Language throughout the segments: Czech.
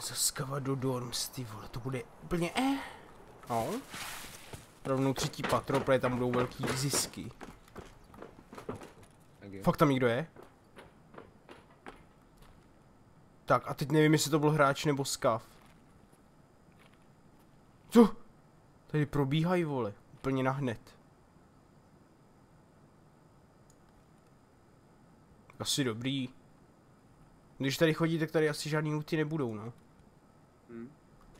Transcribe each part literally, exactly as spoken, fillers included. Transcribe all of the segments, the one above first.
Zaskava do dorms, ty vole, to bude úplně eh. No. Rovnou třetí patro, protože tam budou velký zisky. Okay. Fakt tam někdo je? Tak a teď nevím, jestli to byl hráč nebo skav. Co? Tady probíhají, vole, úplně nahned. Asi dobrý. Když tady chodí, tak tady asi žádný looty nebudou, no. Hmm.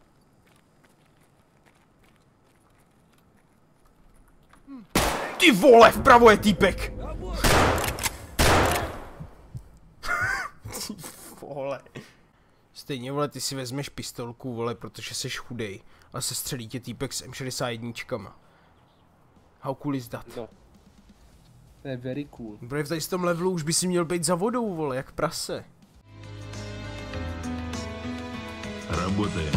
Ty vole, vpravo je týpek! Ty vole. Stejně, vole, ty si vezmeš pistolku, vole, protože jsi chudej. A se střelí tě týpek s M šedesát jedna. How cool is that? No. To je very cool. Protože tady z tom levelu už by si měl být za vodou, vole, jak prase. Работаем.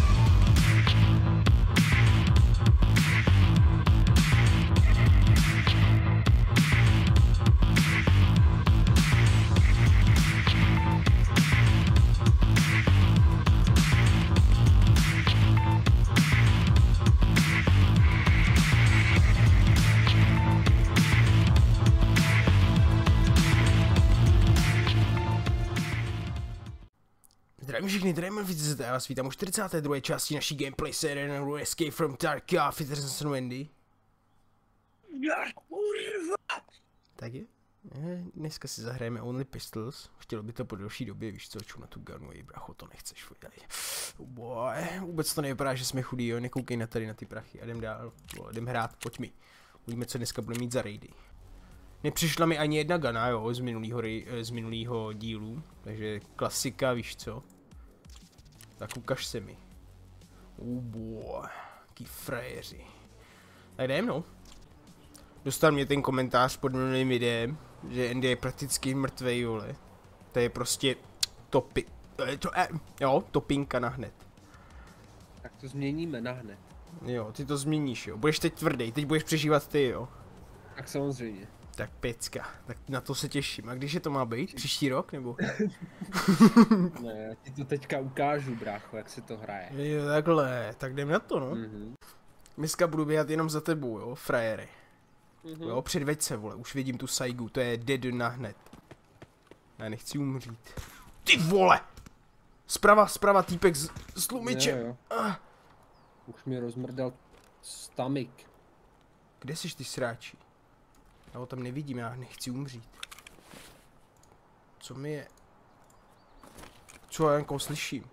Zdravím všechny, Draymond Fitz, já vás vítám u čtyřicáté druhé části naší gameplay série na Escape from Tarkov, Fitz and Wendy. Tak je? Dneska si zahrajeme Only Pistols, chtělo by to po delší době, víš co, ču na tu gunway, bracho, to nechceš, oh boy. Vůbec to nevypadá, že jsme chudí, jo, nekoukej na tady na ty prachy a jdem dál, jdem hrát, pojď mi. Uvidíme, co dneska budeme mít za raidy. Nepřišla mi ani jedna gana, jo, z minulýho, z minulýho dílu, takže klasika, víš co. Tak ukaž se mi. Oh boy, jaký frajeři. Tak jdem, no. Dostal mě ten komentář pod minulým videem, že Andy je prakticky mrtvej, vole. To je prostě topi... To, eh, jo, topinka na hned. Tak to změníme na hned. Jo, ty to změníš, jo. Budeš teď tvrdý, teď budeš přežívat ty, jo. Tak samozřejmě. Tak pecka, tak na to se těším. A když je to má být? Příští rok, nebo? Ne, já ti to teďka ukážu, brácho, jak se to hraje. Jo, takhle, tak jdem na to, no. Mm-hmm. Dneska budu běhat jenom za tebou, jo, frajere. Mm-hmm. Jo, předveď se, vole, už vidím tu Saigu, to je dead na hned. Já nechci umřít. Ty vole! Zprava, zprava, týpek s, s tlumičem. Jo, jo. Ah. Už mi rozmrdal stomach. Kde jsi ty sráči? Já ho tam nevidím, já nechci umřít. Co mi je? Co já někoho slyším?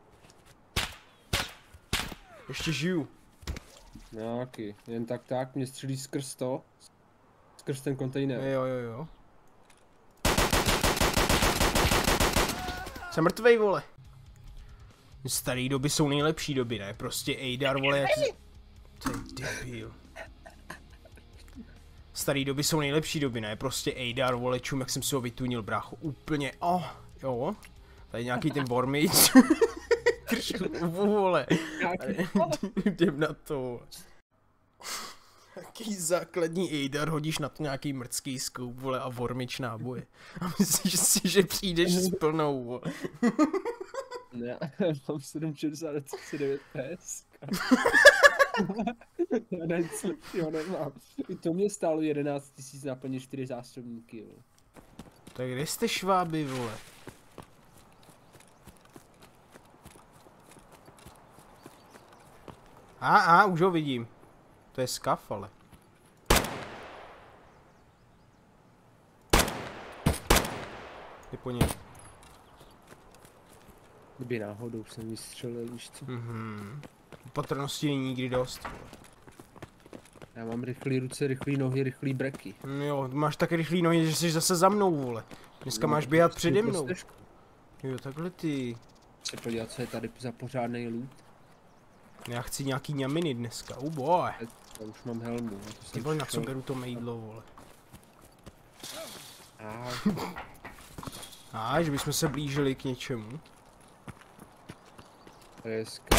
Ještě žiju. Nějaký, jen tak tak, mě střelí skrz to. Skrz ten kontejner. Jo, jo, jo. Jsem mrtvej, vole. Starý doby jsou nejlepší doby, ne? Prostě Ejdar, vole, jak... To je debil. Starý doby jsou nejlepší doby, ne? Prostě Ejdar, vole, čum, jak jsem si ho vytunil, brácho. Úplně, oh, jo. Tady nějaký ten Wormage. Kršovu, vole. Jdem na to. Jaký základní Ejdar, hodíš na to nějaký mrdský scope, vole, a Wormage náboje. A myslíš si, že přijdeš s plnou, vole. Ne, mám sedm set šedesát devět P S. Já nic lepšího nemám. I to mě stálo jedenáct tisíc naplnit čtyři zásobníky, jo. Tak kde jste šváby, vole? A, a, už ho vidím. To je skaf, ale. Je po něm. Kdyby náhodou jsem vystřelil, víš co? Mhm. Opatrnosti není nikdy dost. Já mám rychlý ruce, rychlý nohy, rychlý breky. Jo, máš tak rychlý nohy, že jsi zase za mnou, vole. Dneska no, máš běhat přede mnou. Jo, takhle ty. Se podívat, co je tady za pořádnej loot. Já chci nějaký ňaminy dneska, oh boy. Já už mám helmu. Ty vole, na co beru to mejdlo, vole. A, že bychom se blížili k něčemu. Hezka.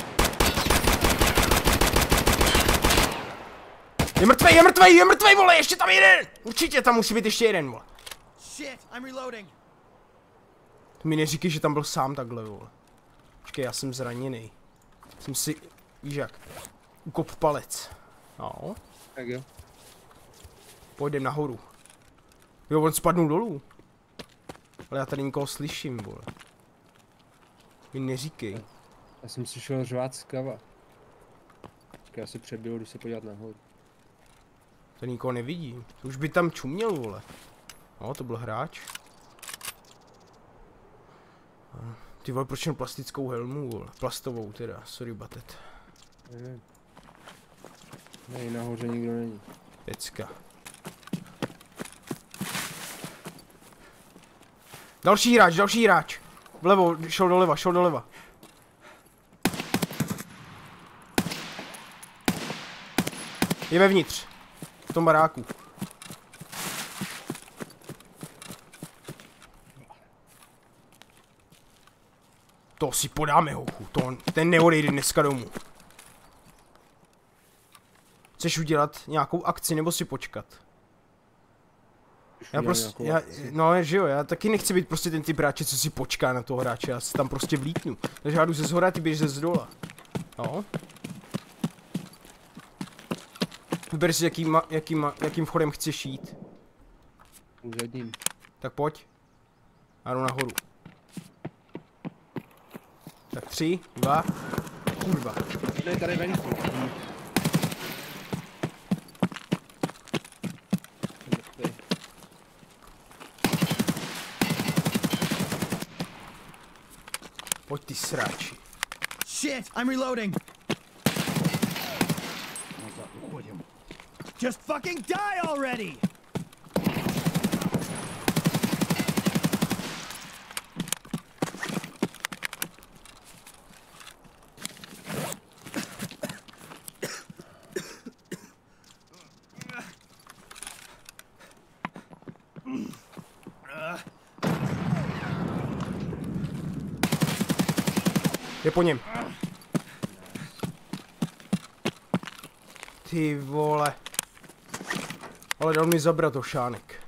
Je mrtvej, je mrtvej, je mrtvej, vole, ještě tam jeden! Určitě tam musí být ještě jeden, vole. Shit, I'm reloading. To mi neříkej, že tam byl sám takhle, vole. Počkej, Počkej, já jsem zraněný. Jsem si, víš jak, ukop palec. No. Tak jo. Půjdem nahoru. Jo, on spadnul dolů. Ale já tady nikoho slyším, vole. Mi neříkej. Já jsem si šel řvát z kava. Já si přebiju, když se podívat nahoru. To nikoho nevidí. Už by tam čuměl, vole. No, to byl hráč. Ty vole, proč jen plastickou helmu, vole? Plastovou teda, sorry batet. Nevím. Nej, nahoře nikdo není. Pecka. Další hráč, další hráč. Vlevo, šel doleva, šel doleva. Je vevnitř. V tom baráku. To si podáme, hochu. To, ten neodejde dneska domů. Chceš udělat nějakou akci nebo si počkat? Já prostě, já, no že jo, já taky nechci být prostě ten typ hráče, co si počká na toho hráče, já si tam prostě vlítnu. Takže já jdu ze zhora, ty běž ze zdola. No. Vyber si, jakým, jakým, jakým vchodem chceš jít. Úředním. Tak pojď. Já jdu nahoru. Tak tři, dva, kurva. To je tady venku. Pojď ty sráči. Shit, I'm reloading. Just fucking die already. Je po něm. Ty vole. Ale dal mi zabrat ošánek.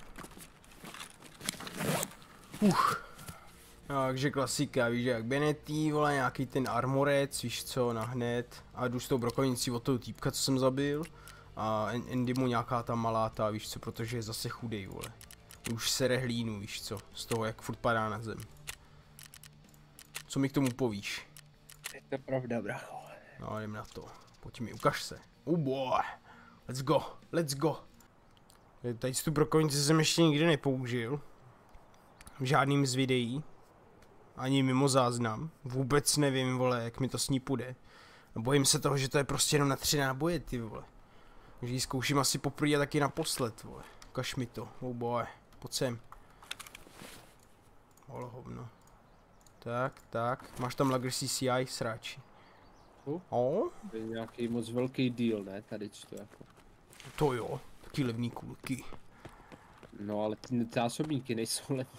Uch. Takže klasika, víš jak Benetý, vole, nějaký ten armorec, víš co, nahned. A jdu s tou brokovnicí od toho týpka, co jsem zabil. A Andy mu nějaká ta malátá, víš co, protože je zase chudej, vole. Už se rehlínu, víš co, z toho jak furt padá na zem. Co mi k tomu povíš? Je to pravda, bracho. No, jdem na to. Pojď mi, ukaž se. Oh boy. Let's go, let's go. Tady tu brokovnici jsem ještě nikdy nepoužil. V žádným z videí. Ani mimo záznam. Vůbec nevím, vole, jak mi to s ní půjde. Bojím se toho, že to je prostě jenom na tři náboje, ty vole. Takže ji zkouším asi poprvé a taky naposled, vole. Ukaž mi to, oh boy. Pojď sem. Holo hovno. Tak, tak. Máš tam Lager C C I, sráči. Uh, O? To je nějaký moc velký deal, ne? Tady to jako. To jo, taky levný kulky. No ale ty zásobníky nejsou levný.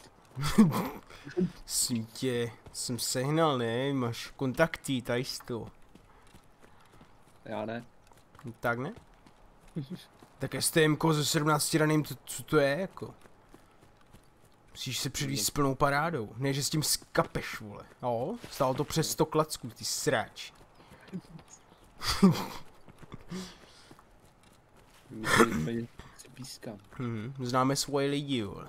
Svítě, jsem sehnal, ne? Máš kontakty, tady z toho. Já ne. Tak ne? Tak S T M ko se sedmnácti raným, to, co to je jako? Musíš se předvíst s plnou parádou, ne že s tím skapeš, vole. No, stálo to přes sto klacků, ty sráč. Hmm, známe svoje lidi, vole.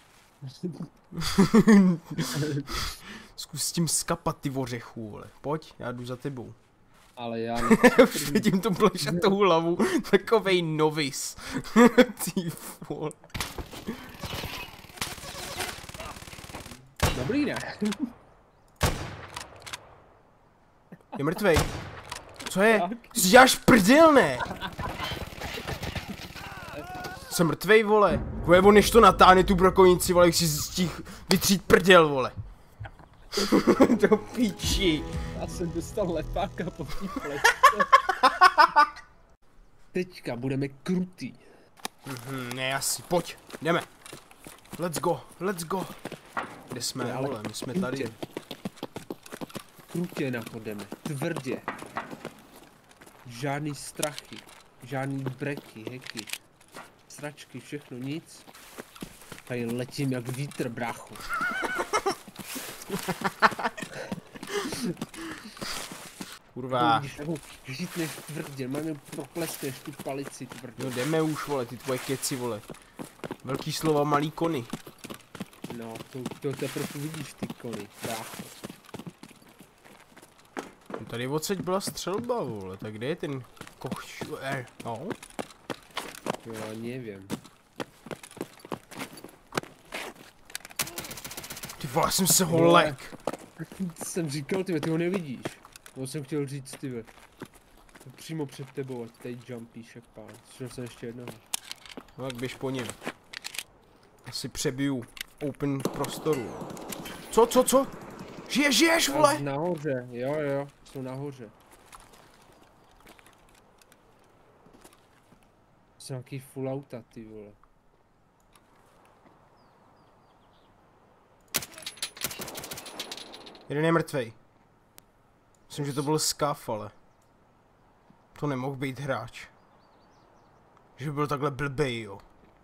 Zkus s tím skapat, ty ořechů, vole. Pojď, já jdu za tebou. Ale já Už vidím tu plešatou hlavu, takovej novice. Ty vole. Dobrý, ne? Je mrtvej. Co je? Jsi děláš prdel, ne? Jsem mrtvej, vole. Vole, on než to natáhne tu brokovnici, vole, jak si stihl vytřít prdel, vole. Do píči. Já jsem dostal lepáka po té plešce. Teďka budeme krutý. Mhm, ne, asi, pojď, jdeme. Let's go, let's go. Kde jsme, ale vole, my jsme tady. Krutě nachodeme, tvrdě. Žádný strachy, žádný breky, heky, sračky, všechno, nic. Tady letím jak vítr, brácho. Kurva. Vidíš, jako žítneš tvrdě, máme propleskneš tu palici, tvrdě. No jdeme už, vole, ty tvoje keci, vole. Velký slova, malý kony. No, to, to teprve vidíš ty kony, brácho. No tady odsaď byla střelba, vole, tak kde je ten koš... Eh, no. Jo, nevím. Ty vole, jsem se ho lek. Jsem říkal, ty ty ho nevidíš. To jsem chtěl říct, ty přímo před tebou, ať tady jumpíš jak pán. Slyšel jsem ještě jednoho. No tak běž po něm. Asi přebiju open prostoru. Co, co, co? Žiješ, žiješ, vole? Nahoře, jo, jo, jsou nahoře. Jsou nějaký full auta, ty vole. Jeden je mrtvej. Myslím, že to byl skav, ale... To nemohl být hráč. Že by byl takhle blbej, jo.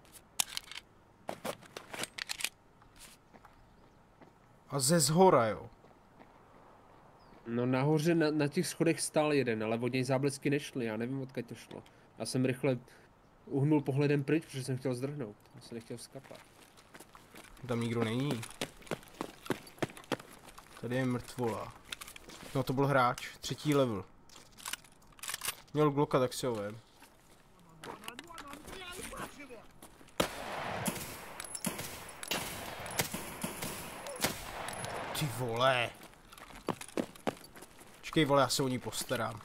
A ze zhora, jo. No nahoře na, na těch schodech stál jeden, ale od něj záblesky nešly, já nevím, odkud to šlo. Já jsem rychle uhnul pohledem pryč, protože jsem chtěl zdrhnout. Já jsem nechtěl skapat. Tam nikdo není. Tady je mrtvola. No to byl hráč, třetí level. Měl Glocka, tak si ho vem. Ty vole. Počkej, vole, já se o ní postarám.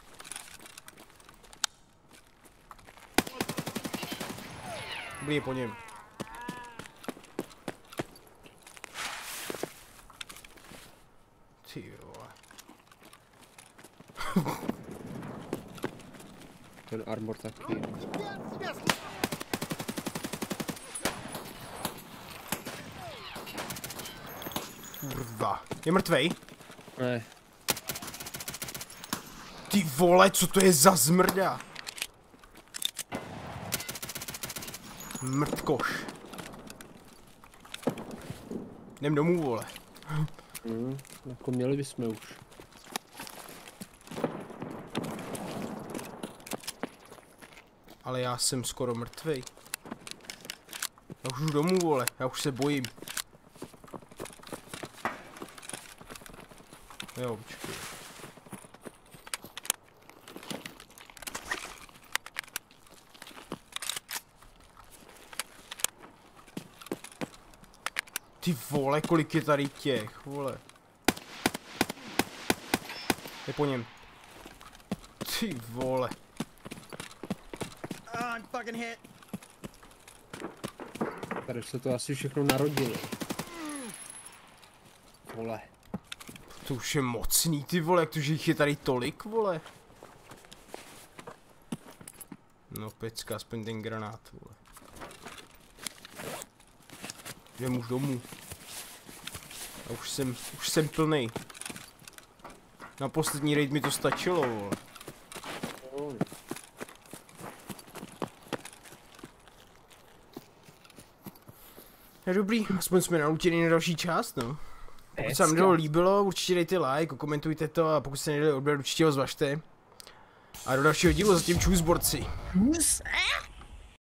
Dobrý, po něm. Ty vole. Ten armor taky. Kurva. Je mrtvej? Ne. Ty vole, co to je za zmrda? Mrtkoš. Jdem domů, vole. Hmm, jako měli bychom už. Ale já jsem skoro mrtvej. Já už jdu domů, vole. Já už se bojím. Jo, počkej. Ty vole, kolik je tady těch, vole. Je po něm. Ty vole. Oh, I'm fucking hit. Tady se to asi všechno narodilo. Vole. To už je mocný, ty vole, jak to, že jich je tady tolik, vole. No pecka, aspoň ten granát, vole. Jdem už domů. A už jsem, už jsem plnej. Na poslední raid mi to stačilo, vole. No dobrý, aspoň jsme nalutili na další část, no. Pokud se vám video líbilo, určitě dejte like, komentujte to a pokud jste nedali odběr, určitě ho zvažte. A do dalšího dílu zatím čus, borci. Who's-